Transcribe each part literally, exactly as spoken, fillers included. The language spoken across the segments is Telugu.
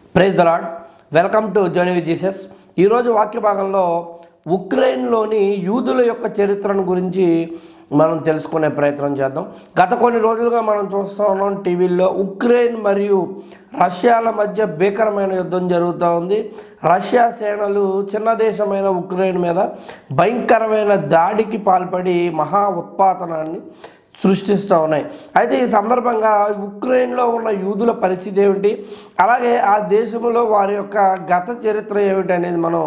Praise the lord. Welcome to journey with Jesus. ఈరోజు వాక్య భాగంలో ఉక్రెయిన్లోని యూదుల యొక్క చరిత్రను గురించి మనం తెలుసుకునే ప్రయత్నం చేద్దాం. గత కొన్ని రోజులుగా మనం చూస్తూ ఉన్నాం టీవీల్లో ఉక్రెయిన్ మరియు రష్యాల మధ్య భీకరమైన యుద్ధం జరుగుతూ ఉంది. రష్యా సేనలు చిన్న దేశమైన ఉక్రెయిన్ మీద భయంకరమైన దాడికి పాల్పడి మహా ఉత్పాతనాన్ని సృష్టిస్తూ ఉన్నాయి. అయితే ఈ సందర్భంగా ఉక్రెయిన్లో ఉన్న యూదుల పరిస్థితి ఏమిటి, అలాగే ఆ దేశంలో వారి యొక్క గత చరిత్ర ఏమిటి అనేది మనం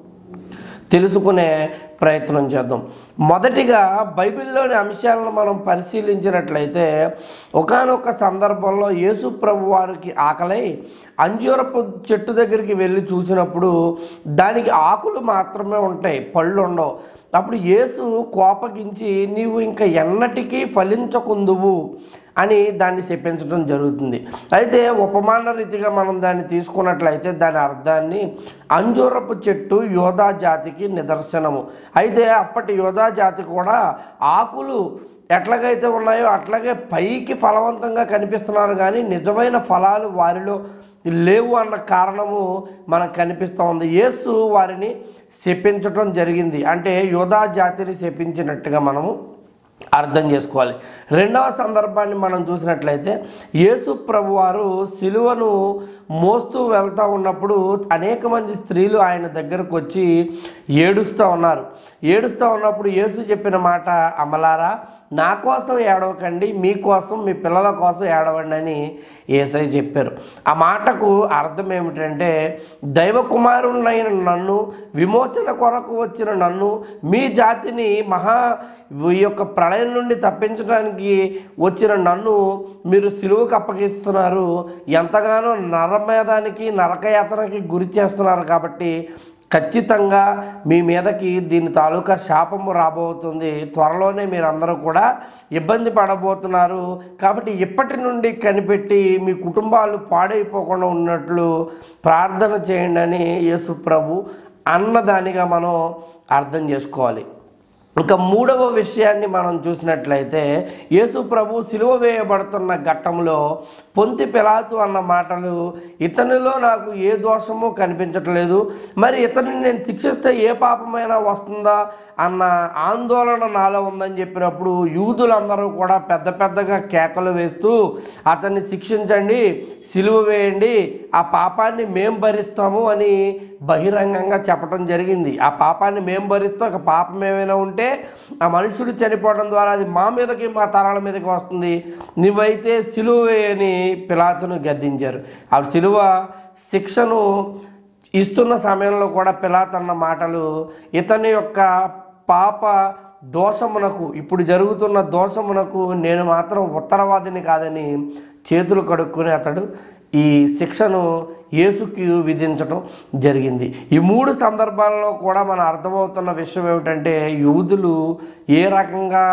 తెలుసుకునే ప్రయత్నం చేద్దాం. మొదటిగా బైబిల్లోని అంశాలను మనం పరిశీలించినట్లయితే ఒకానొక సందర్భంలో యేసు ప్రభు వారికి ఆకలై అంజూరపు చెట్టు దగ్గరికి వెళ్ళి చూసినప్పుడు దానికి ఆకులు మాత్రమే ఉంటాయి, పళ్ళు ఉండవు. అప్పుడు యేసు కోపగించి నీవు ఇంకా ఎన్నటికీ ఫలించకుందువు అని దాన్ని చెప్పించడం జరుగుతుంది. అయితే ఉపమాన రీతిగా మనం దాన్ని తీసుకున్నట్లయితే దాని అర్థాన్ని అంజూరపు చెట్టు యోధా జాతికి నిదర్శనము. అయితే అప్పటి యోధా జాతి కూడా ఆకులు ఎట్లాగైతే ఉన్నాయో అట్లాగే పైకి ఫలవంతంగా కనిపిస్తున్నారు, కానీ నిజమైన ఫలాలు వారిలో లేవు అన్న కారణము మనకు కనిపిస్తూ ఉంది. యేసు వారిని శపించటం జరిగింది, అంటే యోధా జాతిని శపించినట్టుగా మనము అర్థం చేసుకోవాలి. రెండవ సందర్భాన్ని మనం చూసినట్లయితే యేసు ప్రభు వారు సిలువను మోస్తూ వెళ్తూ ఉన్నప్పుడు అనేక మంది స్త్రీలు ఆయన దగ్గరకు వచ్చి ఏడుస్తూ ఉన్నారు. ఏడుస్తూ ఉన్నప్పుడు యేసు చెప్పిన మాట, అమలారా నా కోసం ఏడవకండి, మీకోసం మీ పిల్లల కోసం ఏడవండి అని యేసయ్య చెప్పారు. ఆ మాటకు అర్థం ఏమిటంటే దైవ కుమారునైన నన్ను, విమోచన కొరకు వచ్చిన నన్ను, మీ జాతిని మహా ఈ యొక్క ప్రళయం నుండి తప్పించడానికి వచ్చిన నన్ను మీరు సిలువకు అప్పగిస్తున్నారు, ఎంతగానో నరమేధానికి నరకయాతనకి గురి చేస్తున్నారు. కాబట్టి ఖచ్చితంగా మీ మీదకి దీని తాలూకా శాపము రాబోతుంది, త్వరలోనే మీరందరూ కూడా ఇబ్బంది పడబోతున్నారు. కాబట్టి ఇప్పటి నుండి కనిపెట్టి మీ కుటుంబాలు పాడైపోకుండా ఉన్నట్లు ప్రార్థన చేయండి అని యేసు ప్రభు అన్నదానిగా మనం అర్థం చేసుకోవాలి. ఇంకా మూడవ విషయాన్ని మనం చూసినట్లయితే యేసు ప్రభు సిలువ వేయబడుతున్న ఘట్టంలో పొంతి పిలాతు అన్న మాటలు, ఇతనిలో నాకు ఏ దోషము కనిపించట్లేదు, మరి ఇతనిని నేను శిక్షిస్తే ఏ పాపమైనా వస్తుందా అన్న ఆందోళన నాలో ఉందని చెప్పినప్పుడు యూదులందరూ కూడా పెద్ద పెద్దగా కేకలు వేస్తూ అతన్ని శిక్షించండి, సిలువ వేయండి, ఆ పాపాన్ని మేం భరిస్తాము అని బహిరంగంగా చెప్పడం జరిగింది. ఆ పాపాన్ని మేము భరిస్తాం, ఒక పాపం ఏమైనా ఉంటే ఆ మనుషుడు చనిపోవడం ద్వారా అది మా మీదకి మా తరాల మీదకి వస్తుంది, నువ్వైతే సిలువ వేయని పిలాతును గద్దించారు. ఆ సిలువ శిక్షను ఇస్తున్న సమయంలో కూడా పిలాతు అన్న మాటలు ఇతని యొక్క పాప దోషమునకు, ఇప్పుడు జరుగుతున్న దోషమునకు నేను మాత్రం ఉత్తరవాదిని కాదని చేతులు కడుక్కుని అతడు ఈ శిక్షను యేసుకి విధించడం జరిగింది. ఈ మూడు సందర్భాల్లో కూడా మనం అర్థమవుతున్న విషయం ఏమిటంటే యూదులు ఏ రకంగా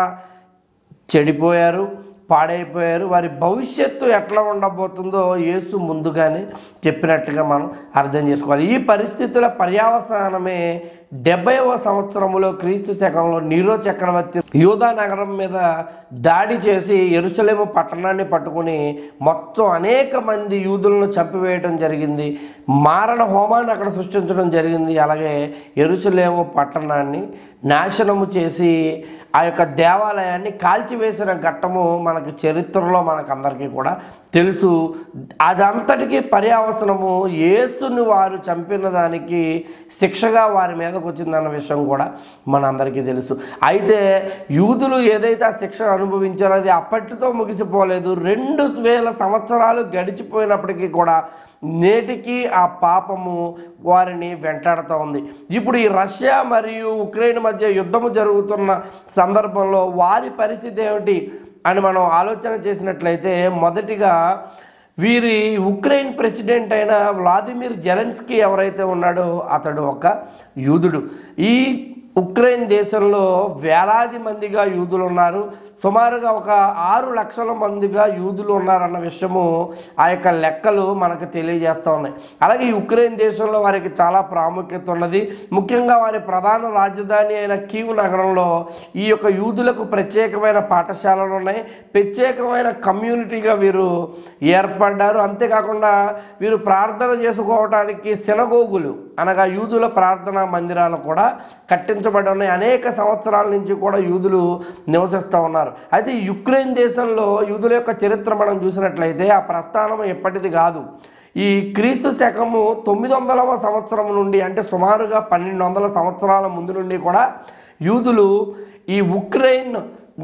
చెడిపోయారు, పాడైపోయారు, వారి భవిష్యత్తు ఎట్లా ఉండబోతుందో యేసు ముందుగానే చెప్పినట్టుగా మనం అర్థం చేసుకోవాలి. ఈ పరిస్థితుల పర్యవసానమే డెబ్బైవ సంవత్సరంలో క్రీస్తు శకంలో నీరో చక్రవర్తి యూదా నగరం మీద దాడి చేసి యెరూషలేము పట్టణాన్ని పట్టుకుని మొత్తం అనేక మంది యూదులను చంపివేయడం జరిగింది, మారణ హోమాన్ని అక్కడ సృష్టించడం జరిగింది. అలాగే యెరూషలేము పట్టణాన్ని నాశనము చేసి ఆ యొక్క దేవాలయాన్ని కాల్చివేసిన ఘట్టము మనకు చరిత్రలో మనకందరికీ కూడా తెలుసు. అదంతటికీ పర్యవసనము యేసుని వారు చంపిన దానికి శిక్షగా వారి మీదకు వచ్చిందన్న విషయం కూడా మనందరికీ తెలుసు. అయితే యూదులు ఏదైతే ఆ శిక్ష అనుభవించారో అది అప్పటితో ముగిసిపోలేదు. రెండు వేల సంవత్సరాలు గడిచిపోయినప్పటికీ కూడా నేటికి ఆ పాపము వారిని వెంటాడుతూ ఉంది. ఇప్పుడు ఈ రష్యా మరియు ఉక్రెయిన్ మధ్య యుద్ధము జరుగుతున్న సందర్భంలో వారి పరిస్థితి ఏమిటి అని మనం ఆలోచన చేసినట్లయితే మొదటిగా వీరి ఉక్రెయిన్ ప్రెసిడెంట్ అయిన వ్లాదిమిర్ జెలెన్స్కీ ఎవరైతే ఉన్నాడో అతడు ఒక యూదుడు. ఈ ఉక్రెయిన్ దేశంలో వేలాది మందిగా యూదులు ఉన్నారు. సుమారుగా ఒక ఆరు లక్షల మందిగా యూదులు ఉన్నారన్న విషయము ఆ యొక్క లెక్కలు మనకు తెలియజేస్తూ ఉన్నాయి. అలాగే ఈ ఉక్రెయిన్ దేశంలో వారికి చాలా ప్రాముఖ్యత ఉన్నది. ముఖ్యంగా వారి ప్రధాన రాజధాని అయిన కీవ్ నగరంలో ఈ యొక్క యూదులకు ప్రత్యేకమైన పాఠశాలలు ఉన్నాయి. ప్రత్యేకమైన కమ్యూనిటీగా వీరు ఏర్పడ్డారు. అంతేకాకుండా వీరు ప్రార్థన చేసుకోవడానికి సినగోగులు అనగా యూదుల ప్రార్థనా మందిరాలు కూడా కట్టించబడి ఉన్నాయి. అనేక సంవత్సరాల నుంచి కూడా యూదులు నివసిస్తూ ఉన్నారు. అయితే యుక్రెయిన్ దేశంలో యూదుల యొక్క చరిత్ర మనం చూసినట్లయితే ఆ ప్రస్థానం ఎప్పటిది కాదు. ఈ క్రీస్తు శకము తొమ్మిది వందలవ సంవత్సరం నుండి అంటే సుమారుగా పన్నెండు వందల సంవత్సరాల ముందు నుండి కూడా యూదులు ఈ ఉక్రెయిన్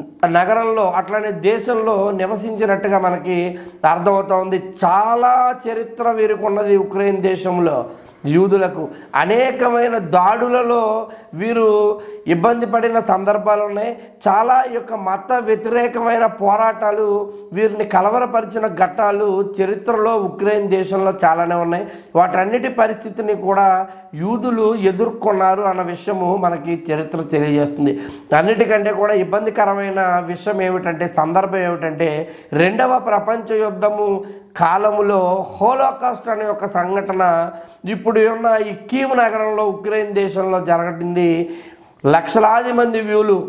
నగరంలో అట్లనే దేశంలో నివసించినట్టుగా మనకి అర్థమవుతోంది. చాలా చరిత్ర వీరికి ఉన్నది. ఉక్రెయిన్ దేశంలో యూదులకు అనేకమైన దాడులలో వీరు ఇబ్బంది పడిన సందర్భాలు ఉన్నాయి. చాలా యొక్క మత వ్యతిరేకమైన పోరాటాలు వీరిని కలవరపరిచిన ఘట్టాలు చరిత్రలో ఉక్రెయిన్ దేశంలో చాలానే ఉన్నాయి. వాటన్నిటి పరిస్థితిని కూడా యూదులు ఎదుర్కొన్నారు అన్న విషయము మనకి చరిత్ర తెలియజేస్తుంది. అన్నిటికంటే కూడా ఇబ్బందికరమైన విషయం ఏమిటంటే సందర్భం ఏమిటంటే రెండవ ప్రపంచ యుద్ధము కాలములో హోలోకాస్ట్ అనే ఒక సంఘటన ఇప్పుడు ఉన్న ఈ కీవ్ నగరంలో ఉక్రెయిన్ దేశంలో జరగటింది. లక్షలాది మంది వ్యూలు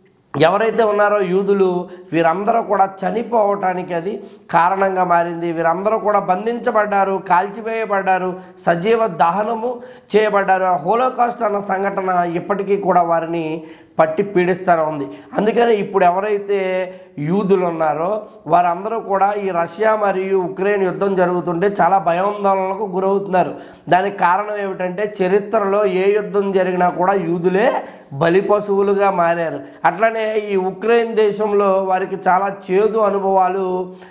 ఎవరైతే ఉన్నారో యూదులు వీరందరూ కూడా చనిపోవటానికి అది కారణంగా మారింది. వీరందరూ కూడా బంధించబడ్డారు, కాల్చివేయబడ్డారు, సజీవ దహనము చేయబడ్డారు. ఆ హోలోకాస్ట్ అన్న సంఘటన ఇప్పటికీ కూడా వారిని పట్టి పీడిస్తూనే ఉంది. అందుకని ఇప్పుడు ఎవరైతే యూదులు ఉన్నారో వారందరూ కూడా ఈ రష్యా మరియు ఉక్రెయిన్ యుద్ధం జరుగుతుంటే చాలా భయాందోళనలకు గురవుతున్నారు. దానికి కారణం ఏమిటంటే చరిత్రలో ఏ యుద్ధం జరిగినా కూడా యూదులే బలి పశువులుగా మారారు. అట్లనే ఈ ఉక్రెయిన్ దేశంలో వారికి చాలా చేదు అనుభవాలు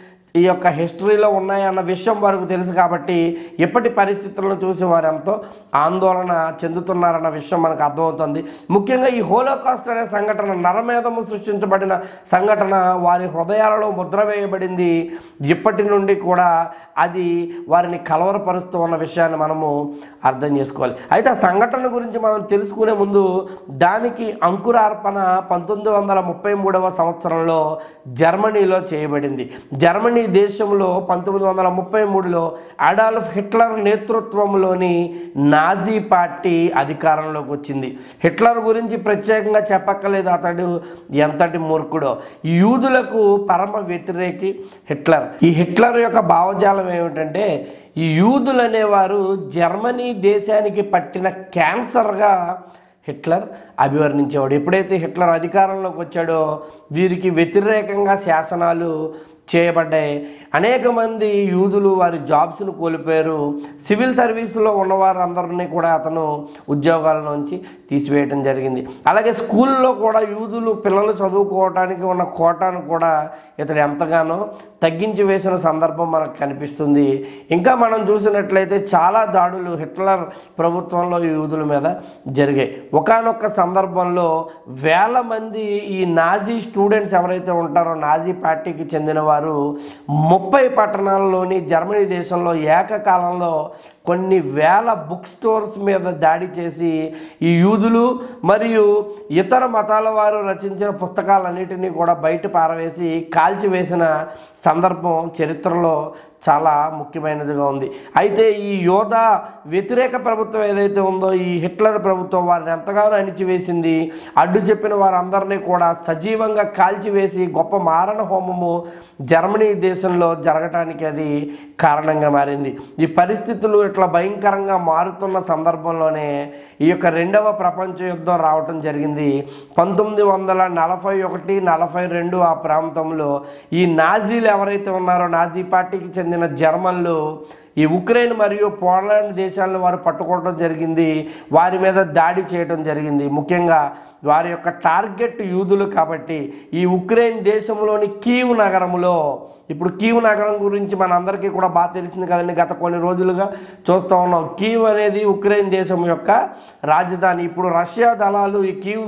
ఈ యొక్క హిస్టరీలో ఉన్నాయన్న విషయం వారికి తెలుసు. కాబట్టి ఇప్పటి పరిస్థితులను చూసి వారు ఎంతో ఆందోళన చెందుతున్నారన్న విషయం మనకు అర్థమవుతుంది. ముఖ్యంగా ఈ హోలోకాస్ట్ అనే సంఘటన నరమేధము సృష్టించబడిన సంఘటన వారి హృదయాలలో ముద్ర వేయబడింది. ఇప్పటి నుండి కూడా అది వారిని కలవరపరుస్తూ ఉన్న విషయాన్ని మనము అర్థం చేసుకోవాలి. అయితే ఆ సంఘటన గురించి మనం తెలుసుకునే ముందు దానికి అంకురార్పణ పంతొమ్మిది వందల ముప్పై మూడవ సంవత్సరంలో జర్మనీలో చేయబడింది. జర్మనీ దేశంలో పంతొమ్మిది వందల ముప్పై మూడులో అడాల్ఫ్ హిట్లర్ నేతృత్వంలోని నాజీ పార్టీ అధికారంలోకి వచ్చింది. హిట్లర్ గురించి ప్రత్యేకంగా చెప్పక్కలేదు, అతడు ఎంతటి మూర్ఖుడో. యూదులకు పరమ వ్యతిరేకి హిట్లర్. ఈ హిట్లర్ యొక్క భావజాలం ఏమిటంటే ఈ యూదులు అనేవారు జర్మనీ దేశానికి పట్టిన క్యాన్సర్గా హిట్లర్ అభివర్ణించేవాడు. ఎప్పుడైతే హిట్లర్ అధికారంలోకి వచ్చాడో వీరికి వ్యతిరేకంగా శాసనాలు చేయబడ్డాయి. అనేక మంది యూదులు వారి జాబ్స్ను కోల్పోయారు. సివిల్ సర్వీసులో ఉన్నవారందరినీ కూడా అతను ఉద్యోగాల నుంచి తీసివేయడం జరిగింది. అలాగే స్కూల్లో కూడా యూదులు పిల్లలు చదువుకోవడానికి ఉన్న కోటాను కూడా ఇతడు ఎంతగానో తగ్గించి వేసిన సందర్భం మనకు కనిపిస్తుంది. ఇంకా మనం చూసినట్లయితే చాలా దాడులు హిట్లర్ ప్రభుత్వంలో యూదుల మీద జరిగాయి. ఒకానొక సందర్భంలో వేల మంది ఈ నాజీ స్టూడెంట్స్ ఎవరైతే ఉంటారో నాజీ పార్టీకి చెందిన వారు ముప్పై పట్టణాల్లోని జర్మనీ దేశంలో ఏకకాలంలో కొన్ని వేల బుక్ స్టోర్స్ మీద దాడి చేసి ఈ యూదులు మరియు ఇతర మతాల వారు రచించిన పుస్తకాలన్నిటినీ కూడా బయట పారవేసి కాల్చివేసిన సందర్భం చరిత్రలో చాలా ముఖ్యమైనదిగా ఉంది. అయితే ఈ యోధ వ్యతిరేక ప్రభుత్వం ఏదైతే ఉందో ఈ హిట్లర్ ప్రభుత్వం వారిని ఎంతగానో అణిచివేసింది. అడ్డు చెప్పిన వారందరినీ కూడా సజీవంగా కాల్చివేసి గొప్ప మారణ హోమము జర్మనీ దేశంలో జరగటానికి అది కారణంగా మారింది. ఈ పరిస్థితులు ఇట్లా భయంకరంగా మారుతున్న సందర్భంలోనే ఈ యొక్క రెండవ ప్రపంచ యుద్ధం రావటం జరిగింది. పంతొమ్మిది వందల నలభై ఒకటి నలభై రెండు ఆ ప్రాంతంలో ఈ నాజీలు ఎవరైతే ఉన్నారో నాజీ పార్టీకి చెందిన జర్మన్లు ఈ ఉక్రెయిన్ మరియు పోలాండ్ దేశాలను వారు పట్టుకోవడం జరిగింది. వారి మీద దాడి చేయడం జరిగింది. ముఖ్యంగా వారి యొక్క టార్గెట్ యూదులు. కాబట్టి ఈ ఉక్రెయిన్ దేశంలోని కీవ్ నగరంలో, ఇప్పుడు కీవ్ నగరం గురించి మనందరికీ కూడా బాగా తెలిసింది కదండి, గత కొన్ని రోజులుగా చూస్తూ ఉన్నాం. కీవ్ అనేది ఉక్రెయిన్ దేశం యొక్క రాజధాని. ఇప్పుడు రష్యా దళాలు ఈ కీవ్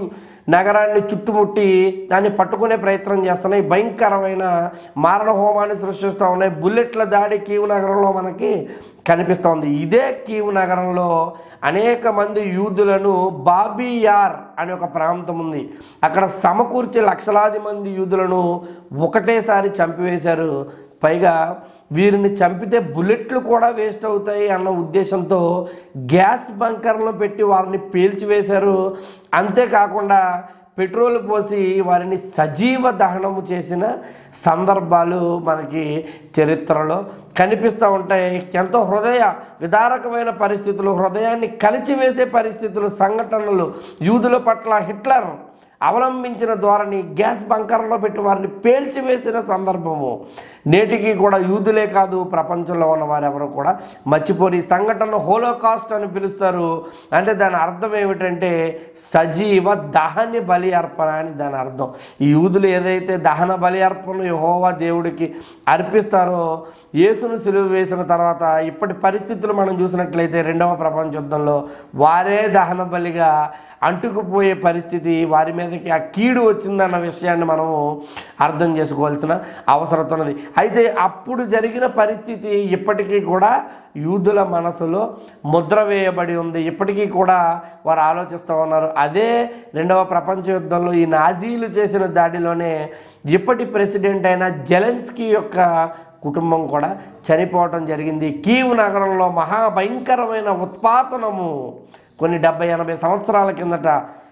నగరాన్ని చుట్టుముట్టి దాన్ని పట్టుకునే ప్రయత్నం చేస్తున్నాయి. భయంకరమైన మారణ హోమాన్ని సృష్టిస్తూ ఉన్నాయి. బుల్లెట్ల దాడి కీవ్ నగరంలో మనకి కనిపిస్తోంది. ఇదే కీవ్ నగరంలో అనేక మంది యూదులను బాబియార్ అనే ఒక ప్రాంతం ఉంది, అక్కడ సమకూర్చి లక్షలాది మంది యూదులను ఒకటేసారి చంపివేశారు. పైగా వీరిని చంపితే బుల్లెట్లు కూడా వేస్ట్ అవుతాయి అన్న ఉద్దేశంతో గ్యాస్ బంకర్లను పెట్టి వారిని పేల్చివేశారు. అంతేకాకుండా పెట్రోల్ పోసి వారిని సజీవ దహనము చేసిన సందర్భాలు మనకి చరిత్రలో కనిపిస్తూ ఉంటాయి. ఎంతో హృదయ విదారకమైన పరిస్థితులు, హృదయాన్ని కలిచివేసే పరిస్థితులు, సంఘటనలు యూదుల పట్ల హిట్లర్ అవలంబించిన ధోరణి, గ్యాస్ బంకర్లో పెట్టి వారిని పేల్చివేసిన సందర్భము నేటికి కూడా యూదులే కాదు ప్రపంచంలో ఉన్న వారెవరు కూడా మర్చిపోరు. ఈ సంఘటన హోలోకాస్ట్ అని పిలుస్తారు. అంటే దాని అర్థం ఏమిటంటే సజీవ దహన బలి అర్పణ అని దాని అర్థం. ఈ యూదులు ఏదైతే దహన బలి అర్పణ యెహోవా దేవుడికి అర్పిస్తారో, యేసును సిలువ వేసిన తర్వాత ఇప్పటి పరిస్థితులు మనం చూసినట్లయితే రెండవ ప్రపంచ యుద్ధంలో వారే దహన బలిగా అంటుకుపోయే పరిస్థితి, వారి మీదకి ఆ కీడు వచ్చిందన్న విషయాన్ని మనము అర్థం చేసుకోవాల్సిన అవసరం ఉన్నది. అయితే అప్పుడు జరిగిన పరిస్థితి ఇప్పటికీ కూడా యూదుల మనసులో ముద్ర వేయబడి ఉంది. ఇప్పటికీ కూడా వారు ఆలోచిస్తూ ఉన్నారు. అదే రెండవ ప్రపంచ యుద్ధంలో ఈ నాజీలు చేసిన దాడిలోనే ఇప్పటి ప్రెసిడెంట్ అయిన జెలెన్స్కీ యొక్క కుటుంబం కూడా చనిపోవటం జరిగింది. కీవ్ నగరంలో మహాభయంకరమైన ఉత్పాతనము కొన్ని డెబ్బై ఎనభై సంవత్సరాల కిందట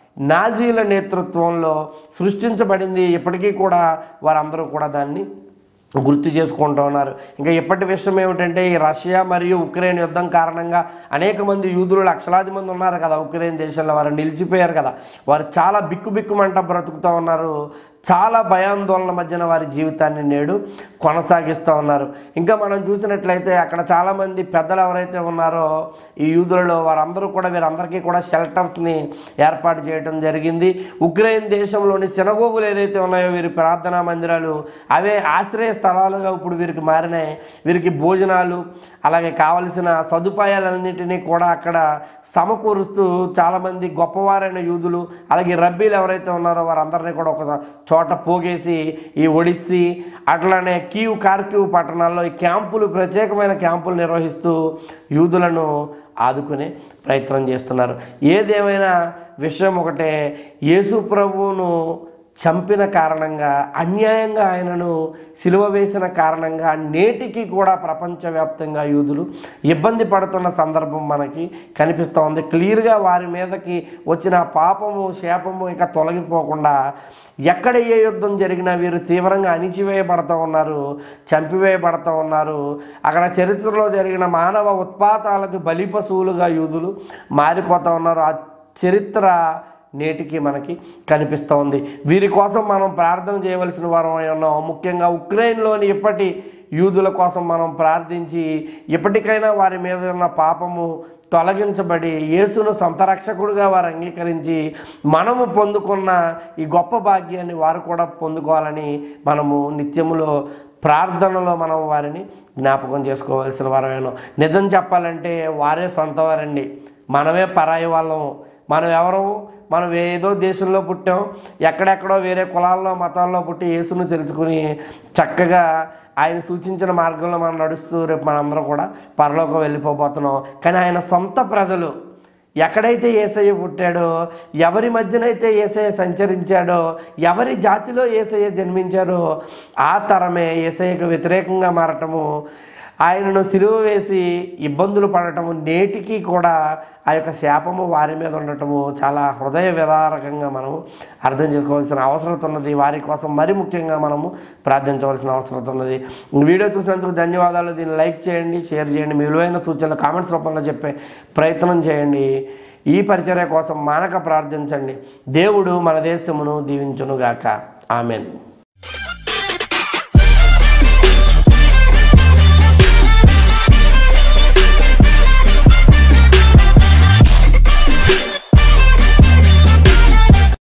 నాజీల నేతృత్వంలో సృష్టించబడింది. ఇప్పటికీ కూడా వారందరూ కూడా దాన్ని గుర్తు చేసుకుంటూ ఉన్నారు. ఇంకా ఇప్పటి విషయం ఏమిటంటే ఈ రష్యా మరియు ఉక్రెయిన్ యుద్ధం కారణంగా అనేక మంది యూదులు లక్షలాది మంది ఉన్నారు కదా ఉక్రెయిన్ దేశంలో, వారు నిలిచిపోయారు కదా. వారు చాలా బిక్కు బిక్కుమంట బ్రతుకుతూ ఉన్నారు. చాలా భయాందోళన మధ్యన వారి జీవితాన్ని నేడు కొనసాగిస్తూ ఉన్నారు. ఇంకా మనం చూసినట్లయితే అక్కడ చాలామంది పెద్దలు ఎవరైతే ఉన్నారో ఈ యూదులలో వారందరూ కూడా వీరందరికీ కూడా షెల్టర్స్ని ఏర్పాటు చేయడం జరిగింది. ఉక్రెయిన్ దేశంలోని సినగోగులు ఏదైతే ఉన్నాయో వీరి ప్రార్థనా మందిరాలు, అవే ఆశ్రయ స్థలాలుగా ఇప్పుడు వీరికి మారినాయి. వీరికి భోజనాలు అలాగే కావలసిన సదుపాయాలన్నింటినీ కూడా అక్కడ సమకూరుస్తూ చాలామంది గొప్పవారైన యూదులు అలాగే రబ్బీలు ఎవరైతే ఉన్నారో వారందరినీ కూడా ఒక చోట పోగేసి ఈ ఒడిస్సీ అట్లానే కీవ్ కార్కివ్ పట్టణాల్లో ఈ క్యాంపులు, ప్రత్యేకమైన క్యాంపులు నిర్వహిస్తూ యూదులను ఆదుకునే ప్రయత్నం చేస్తున్నారు. ఏదేమైనా విషయం ఒకటే, యేసు ప్రభువును చంపిన కారణంగా, అన్యాయంగా ఆయనను సిలువ వేసిన కారణంగా నేటికి కూడా ప్రపంచవ్యాప్తంగా యూదులు ఇబ్బంది పడుతున్న సందర్భం మనకి కనిపిస్తూ ఉంది. క్లియర్గా వారి మీదకి వచ్చిన పాపము, శాపము ఇక తొలగిపోకుండా ఎక్కడ ఏ యుద్ధం జరిగినా వీరు తీవ్రంగా అణిచివేయబడుతూ ఉన్నారు, చంపివేయబడుతూ ఉన్నారు. అక్కడ చరిత్రలో జరిగిన మానవ ఉత్పాతాలకు బలి పశువులుగా యూదులు మారిపోతూ ఉన్నారు. ఆ చరిత్ర నేటికి మనకి కనిపిస్తూ ఉంది. వీరి కోసం మనం ప్రార్థన చేయవలసిన వారం ఉన్నాం. ముఖ్యంగా ఉక్రెయిన్లోని ఇప్పటి యూదుల కోసం మనం ప్రార్థించి ఇప్పటికైనా వారి మీద ఉన్న పాపము తొలగించబడి యేసును సొంత రక్షకుడిగా వారు అంగీకరించి మనము పొందుకున్న ఈ గొప్ప భాగ్యాన్ని వారు కూడా పొందుకోవాలని మనము నిత్యములో ప్రార్థనలో మనం వారిని జ్ఞాపకం చేసుకోవాల్సిన వారమేనో. నిజం చెప్పాలంటే వారే సొంత వారండి, మనమే పరాయి వాళ్ళం. మనం ఎవరు? మనం ఏదో దేశంలో పుట్టాం, ఎక్కడెక్కడో వేరే కులాల్లో మతాల్లో పుట్టి యేసును తెలుసుకుని చక్కగా ఆయన సూచించిన మార్గంలో మనం నడుస్తూ రేపు మనందరం కూడా పరలోకం వెళ్ళిపోబోతున్నాం. కానీ ఆయన సొంత ప్రజలు ఎక్కడైతే యేసయ్య పుట్టాడో, ఎవరి మధ్యనైతే యేసయ్య సంచరించాడో, ఎవరి జాతిలో యేసయ్య జన్మించాడో ఆ తరమే యేసయ్యకు వ్యతిరేకంగా మారటము, ఆయనను సిలువ వేసి ఇబ్బందులు పడటము, నేటికి కూడా ఆ యొక్క శాపము వారి మీద ఉండటము చాలా హృదయ విదారకంగా మనము అర్థం చేసుకోవాల్సిన అవసరం ఉన్నది. వారి కోసం మరి ముఖ్యంగా మనము ప్రార్థించవలసిన అవసరం ఉన్నది. వీడియో చూసినందుకు ధన్యవాదాలు. దీన్ని లైక్ చేయండి, షేర్ చేయండి, మీ విలువైన సూచనలు కామెంట్స్ రూపంలో చెప్పే ప్రయత్నం చేయండి. ఈ పరిచర్య కోసం మానక ప్రార్థించండి. దేవుడు మన దేశమును దీవించునుగాక. ఆమెన్.